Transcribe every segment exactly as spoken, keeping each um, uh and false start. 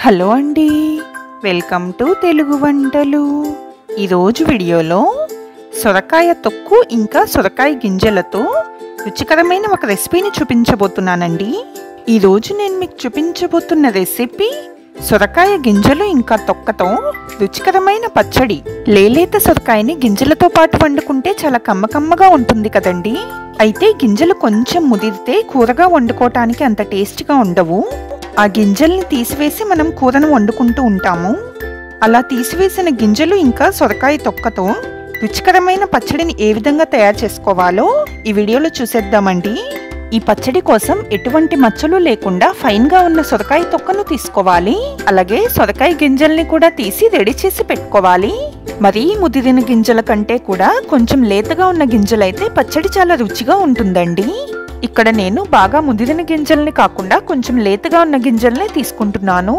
Hello అండి, welcome to Telugu వంటలు. ఈరోజు వీడియోలో సొరకాయ తొక్కు ఇంకా సొరకాయ గింజలతో రుచికరమైన ఒక రెసిపీని చూపించబోతున్నానండి. ఈరోజు నేను మీకు చూపించబోతున్న రెసిపీ సొరకాయ గింజలు ఇంకా తొక్కతో రుచికరమైన పచ్చడి. లేలేత సొరకాయని గింజలతో పాటు వండుకుంటే చాలా కమ్మకమ్మగా ఉంటుంది కదండి. అయితే గింజలు కొంచెం ముదిరితే కూరగా వండుకోవటానికి అంత టేస్ట్గా ఉండవు. ఆ గింజల్ని తీసివేసి మనం కూరను వండుకుంటూ ఉంటాము. అలా తీసివేసిన గింజలు ఇంకా సొరకాయ తొక్కతో రుచికరమైన పచ్చడిని ఏ విధంగా తయారు చేసుకోవాలో ఈ వీడియోలో చూసేద్దామండి. ఈ పచ్చడి కోసం ఎటువంటి మచ్చలు లేకుండా ఫైన్గా ఉన్న సొరకాయ తొక్కను తీసుకోవాలి. అలాగే సొరకాయ గింజల్ని కూడా తీసి రెడీ చేసి పెట్టుకోవాలి. మరీ ముదిరిన గింజల కంటే కూడా కొంచెం లేతగా ఉన్న గింజలైతే పచ్చడి చాలా రుచిగా ఉంటుందండి. ఇక్కడ నేను బాగా ముదిరిన గింజల్ని కాకుండా కొంచెం లేతగా ఉన్న గింజల్ని తీసుకుంటున్నాను.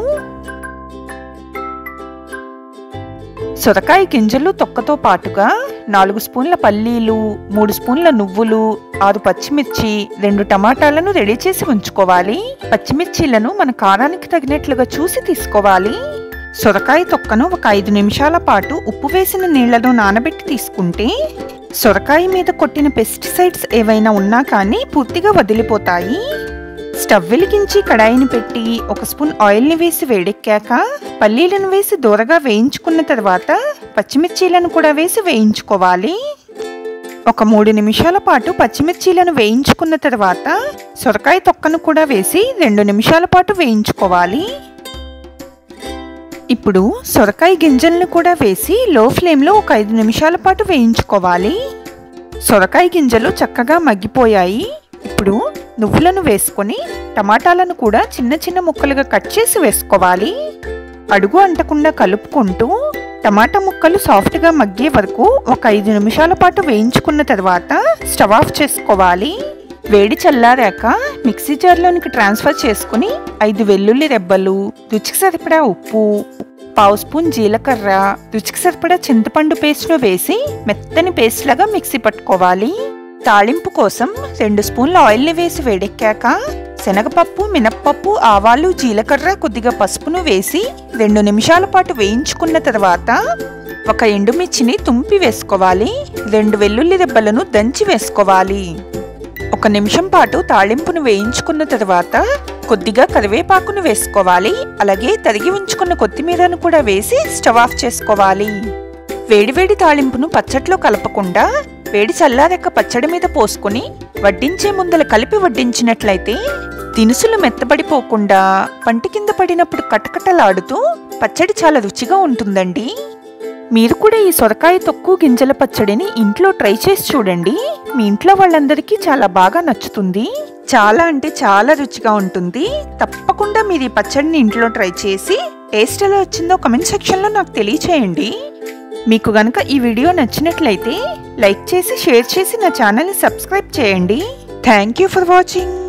సొరకాయ గింజలు తొక్కతో పాటుగా నాలుగు స్పూన్ల పల్లీలు, మూడు స్పూన్ల నువ్వులు, ఆరు పచ్చిమిర్చి, రెండు టమాటాలను రెడీ చేసి ఉంచుకోవాలి. పచ్చిమిర్చీలను మన కారానికి తగినట్లుగా చూసి తీసుకోవాలి. సొరకాయ తొక్కను ఒక ఐదు నిమిషాల పాటు ఉప్పు వేసిన నీళ్లలో నానబెట్టి తీసుకుంటే సొరకాయ మీద కొట్టిన పెస్టిసైడ్స్ ఏవైనా ఉన్నా కానీ పూర్తిగా వదిలిపోతాయి. స్టవ్ వెలిగించి కడాయిని పెట్టి ఒక స్పూన్ ఆయిల్ని వేసి వేడెక్కాక పల్లీలను వేసి దూరగా వేయించుకున్న తర్వాత పచ్చిమిర్చీలను కూడా వేసి వేయించుకోవాలి. ఒక మూడు నిమిషాల పాటు పచ్చిమిర్చీలను వేయించుకున్న తర్వాత సొరకాయ తొక్కను కూడా వేసి రెండు నిమిషాల పాటు వేయించుకోవాలి. ఇప్పుడు సొరకాయ గింజలను కూడా వేసి లో ఫ్లేమ్లో ఒక ఐదు నిమిషాల పాటు వేయించుకోవాలి. సొరకాయ గింజలు చక్కగా మగ్గిపోయాయి. ఇప్పుడు నువ్వులను వేసుకొని టమాటాలను కూడా చిన్న చిన్న ముక్కలుగా కట్ చేసి వేసుకోవాలి. అడుగు అంటకుండా కలుపుకుంటూ టమాటా ముక్కలు సాఫ్ట్గా మగ్గే వరకు ఒక ఐదు నిమిషాల పాటు వేయించుకున్న తర్వాత స్టవ్ ఆఫ్ చేసుకోవాలి. వేడి చల్లారాక మిక్సీ జార్లోనికి ట్రాన్స్ఫర్ చేసుకుని ఐదు వెల్లుల్లి రెబ్బలు, రుచికి సరిపడా ఉప్పు, పావు స్పూన్ జీలకర్ర, రుచికి సరిపడా చింతపండు పేస్ట్ను వేసి మెత్తని పేస్ట్ లాగా మిక్సీ పట్టుకోవాలి. తాళింపు కోసం రెండు స్పూన్ల ఆయిల్ని వేసి వేడెక్కాక శనగపప్పు, మినప్పప్పు, ఆవాలు, జీలకర్ర, కొద్దిగా పసుపును వేసి రెండు నిమిషాల పాటు వేయించుకున్న తర్వాత ఒక ఎండుమిర్చిని తుంపి వేసుకోవాలి. రెండు వెల్లుల్లి రెబ్బలను దంచి వేసుకోవాలి. ఒక నిమిషం పాటు తాళింపును వేయించుకున్న తర్వాత కొద్దిగా కరివేపాకును వేసుకోవాలి. అలాగే తరిగి ఉంచుకున్న కొత్తిమీరను కూడా వేసి స్టవ్ ఆఫ్ చేసుకోవాలి. వేడివేడి తాళింపును పచ్చట్లో కలపకుండా వేడి చల్లారెక్క పచ్చడి మీద పోసుకుని వడ్డించే ముందల కలిపి వడ్డించినట్లయితే దినుసులు మెత్తబడిపోకుండా పంటి కింద పడినప్పుడు కటకటలాడుతూ పచ్చడి చాలా రుచిగా ఉంటుందండి. మీరు కూడా ఈ సొరకాయ తొక్కు గింజల పచ్చడిని ఇంట్లో ట్రై చేసి చూడండి. మీ ఇంట్లో వాళ్ళందరికీ చాలా బాగా నచ్చుతుంది. చాలా అంటే చాలా రుచిగా ఉంటుంది. తప్పకుండా మీరు ఈ పచ్చడిని ఇంట్లో ట్రై చేసి టేస్ట్ ఎలా వచ్చిందో కామెంట్ సెక్షన్లో నాకు తెలియచేయండి. మీకు గనక ఈ వీడియో నచ్చినట్లయితే లైక్ చేసి షేర్ చేసి నా ఛానల్ని సబ్స్క్రైబ్ చేయండి. Thank you for watching.